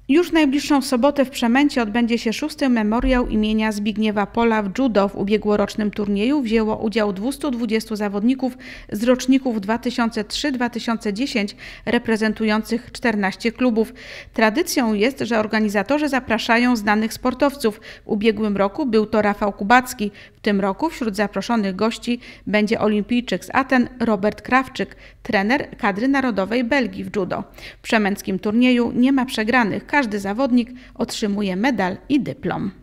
Już w najbliższą sobotę w Przemęcie odbędzie się 6. memoriał imienia Zbigniewa Pola w judo. W ubiegłorocznym turnieju wzięło udział 220 zawodników z roczników 2003-2010 reprezentujących 14 klubów. Tradycją jest, że organizatorzy zapraszają znanych sportowców. W ubiegłym roku był to Rafał Kubacki. W tym roku wśród zaproszonych gości będzie olimpijczyk z Aten Robert Krawczyk, trener kadry narodowej Belgii w judo. W przemęckim turnieju nie ma przegranych. Każdy zawodnik otrzymuje medal i dyplom.